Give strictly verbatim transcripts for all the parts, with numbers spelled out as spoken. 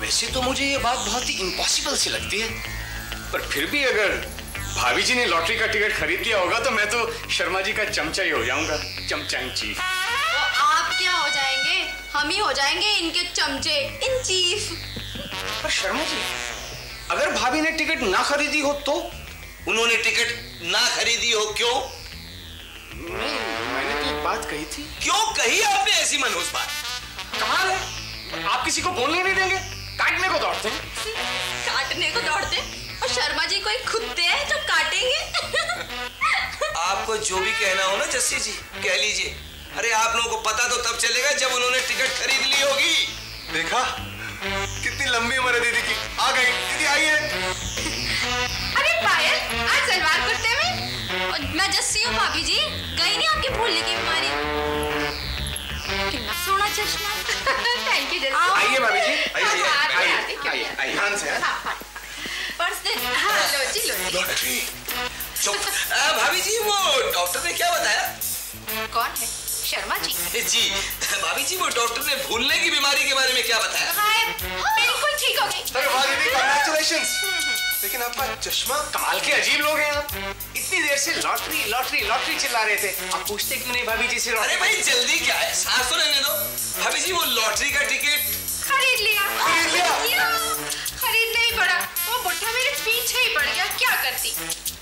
वैसे तो मुझे ये बात बहुत ही इम्पॉसिबल सी लगती है, पर फिर भी अगर भाभी जी ने लॉटरी का टिकट खरीद लिया होगा तो मैं तो शर्मा जी का चमचा ही हो जाऊंगा, चमचा इन चीफ। तो आप क्या हो जाएंगे? हम ही हो जाएंगे इनके चमचे, इन चीफ। पर शर्मा जी, अगर भाभी ने टिकट ना खरीदी हो तो? उन्होंने टिकट ना खरीदी हो क्यों? नहीं, मैंने तो एक बात कही थी। क्यों कही आपने ऐसी मनहूस बात? कमाल है, आप किसी को बोलने नहीं देंगे, काटने को दौड़ते हैं। काटने को दौड़ते हैं? और शर्मा जी कोई कुत्ते हैं जो काटेंगे? आपको जो भी कहना हो ना जस्सी जी कह लीजिए। अरे आप लोगों को पता तो तब चलेगा जब उन्होंने टिकट खरीद ली होगी। देखा कितनी लंबी उम्र है दीदी की। आ गई दीदी, आइए। अरे पायल, आज सलवार कुर्ते में? मैं जस्सी हूँ भाभी जी, गई नहीं आपकी भूलने की बीमारी। कितना सोना चश्मा। Thank you Jassi. आइए भाभी जी, आइए आइए आइए आइए, ध्यान से। पर्स दे। हाँ लो जी लो जी। लॉटरी। चुप। भाभी जी वो डॉक्टर ने क्या बताया? कौन है? शर्मा जी। जी भाभी जी वो डॉक्टर ने भूलने की बीमारी के बारे में क्या बताया? बिल्कुल ठीक हो गई। अरे वाह दीदी, कांग्रेचुलेशंस। लेकिन आपका चश्मा? कमाल के अजीब लोग हैं आप। इतनी देर से लॉटरी लॉटरी लॉटरी चिल्ला रहे थे, आप पूछते क्यों नहीं भाभी जी से? अरे भाई जल्दी क्या है, सांस तो लेने दो। भाभी जी वो लॉटरी का टिकट खरीद लिया। खरीद लिया? खरीद नहीं पड़ा, वो बुढ़ा मेरे पीछे ही पड़ गया, क्या करती।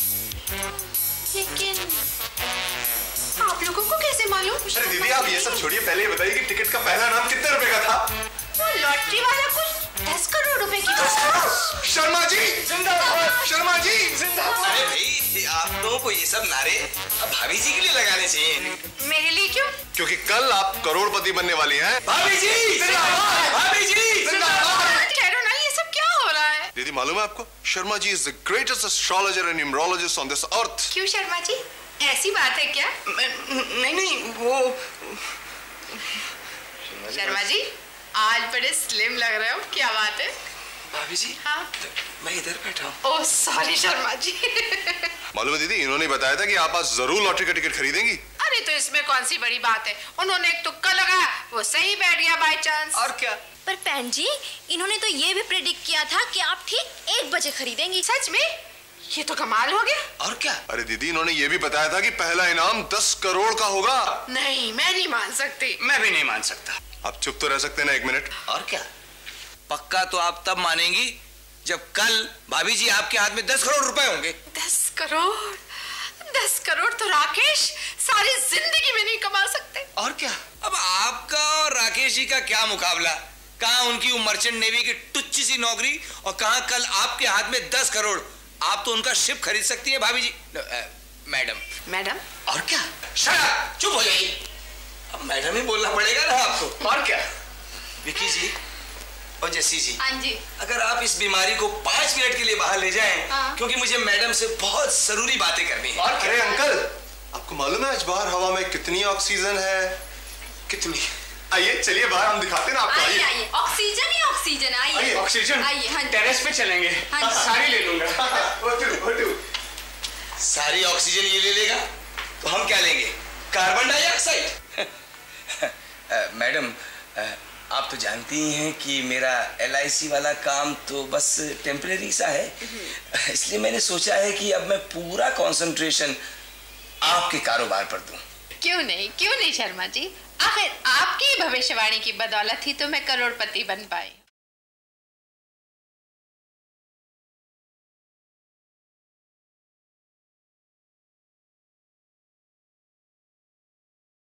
लेकिन आप लोगों को कैसे मालूम? अरे दीदी आप ये सब छोड़िए, पहले ये बताइए कि टिकट का पहला नाम कितने रुपए का था? वो लॉटरी वाला कुछ दस करोड़ रुपए की दस करोड़? शर्मा जी जिंदाबाद, शर्मा जी जिंदाबाद। अरे भाई आप लोगों को ये सब नारे अब भाभी जी के लिए लगाने चाहिए। मेरे लिए क्यों? क्योंकि कल आप करोड़पति बनने वाली हैं। भाभी जी जिंदाबाद, भाभी जी जिंदाबाद। ठहरो ना, ये सब क्या हो रहा है? दीदी मालूम है आपको, Sharma ji is the greatest astrologer and numerologist on this earth. क्यों शर्मा जी, ऐसी बात है क्या? नहीं नहीं वो शर्मा जी आज बड़े स्लिम लग रहे हो, क्या बात है? भाभी जी हाँ मैं इधर बैठा हूँ। Oh sorry Sharma ji. मालूम है दीदी, इन्होंने बताया था कि आप आज जरूर लॉटरी का टिकट खरीदेंगी। अरे तो इसमें कौन सी बड़ी बात है, उन्होंने एक तुक्का लगाया, वो सही बैठ गया बाय चांस। और क्या। पर बहन जी, इन्होंने तो ये भी प्रेडिक्ट किया था कि आप ठीक एक बजे खरीदेंगी। सच में? ये तो कमाल हो गया। और क्या? अरे दीदी इन्होंने ये भी बताया था कि पहला इनाम दस करोड़ का होगा। नहीं मैं नहीं मान सकती। मैं भी नहीं मान सकता। आप चुप तो रह सकते ना एक मिनट? और क्या? पक्का तो आप तब मानेंगी जब कल भाभी जी आपके हाथ में दस करोड़ रुपए होंगे। दस करोड़? दस करोड़ तो राकेश सारी जिंदगी में नहीं कमा सकते। और क्या? अब आपका और राकेश जी का क्या मुकाबला? कहाँ उनकी मर्चेंट नेवी की टुच्ची सी नौकरी और कहाँ कल आपके हाथ में दस करोड़। आप तो उनका शिप खरीद सकती है भाभी जी। Madam madam? और क्या? शट चुप हो जाइए। अब मैडम ही बोलना पड़ेगा ना आपको। और क्या? विकी जी और जस्सी जी, हाँ जी। अगर आप इस बीमारी को पांच मिनट के लिए बाहर ले जाएं, हाँ। क्योंकि मुझे मैडम से बहुत जरूरी बातें करनी है। और अरे अंकल, आपको मालूम है आज बाहर हवा में कितनी ऑक्सीजन है? कितनी? आइए चलिए बाहर हम दिखाते हैं ना आपको। आइए आइए, ऑक्सीजन ही ऑक्सीजन। आइए ऑक्सीजन? आइए। हाँ जी। टेरेस पे चलेंगे, हाँ जी। सारी ले लूंगा। सारी ऑक्सीजन ये ले लेगा तो हम क्या लेंगे? Carbon dioxide. मैडम आप तो जानती ही हैं कि मेरा एल आई सी वाला काम तो बस टेम्परेरी सा है, इसलिए मैंने सोचा है कि अब मैं पूरा कंसंट्रेशन आपके कारोबार पर दूं। क्यों नहीं, क्यों नहीं शर्मा जी, आखिर आपकी भविष्यवाणी की बदौलत ही तो मैं करोड़पति बन पाई।